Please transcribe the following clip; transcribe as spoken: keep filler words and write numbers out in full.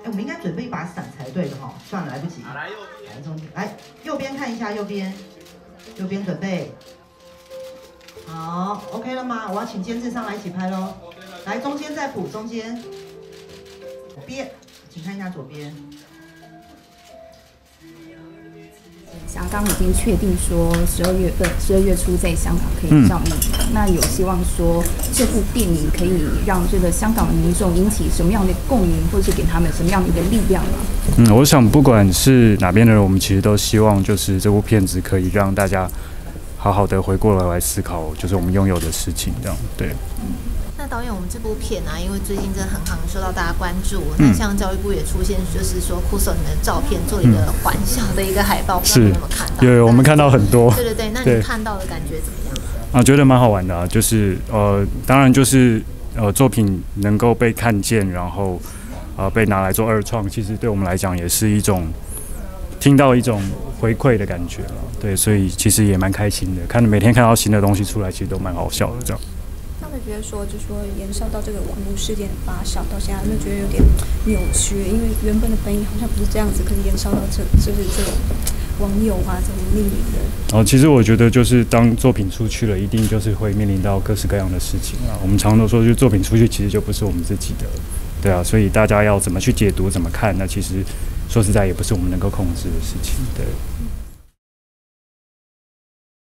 我们应该准备一把伞才对的哈。算了，来不及。来右边，来中间，来右边看一下右边，右边准备。好 ，OK 了吗？我要请监制上来一起拍喽。来中间再补，中间。左边，请看一下左边。 香港已经确定说十二月份、十二月初在香港可以上映，嗯、那有希望说这部电影可以让这个香港的民众引起什么样的共鸣，或者是给他们什么样的一个力量吗？ 嗯，我想不管是哪边的人，我们其实都希望就是这部片子可以让大家好好的回过来来思考，就是我们拥有的事情，这样对。嗯那导演，我们这部片啊，因为最近真的很行，受到大家关注。那、嗯、像教育部也出现，就是说酷手你的照片做一个欢笑的一个海报，不知道你有没有看到？ 有，我们看到很多。 对对对，那你看到的感觉怎么样？ 啊，觉得蛮好玩的啊，就是呃，当然就是呃，作品能够被看见，然后呃被拿来做二创，其实对我们来讲也是一种听到一种回馈的感觉了。对，所以其实也蛮开心的，看每天看到新的东西出来，其实都蛮好笑的这样。 他们觉得说，就是说延烧到这个网络事件的发酵到现在，他们觉得有点扭曲，因为原本的本意好像不是这样子，可是延烧到这就是这种网友啊这种匿名的。哦， 其实我觉得就是当作品出去了，一定就是会面临到各式各样的事情啊。我们常常都说，就作品出去其实就不是我们自己的，对啊，所以大家要怎么去解读、怎么看，那其实说实在也不是我们能够控制的事情，对。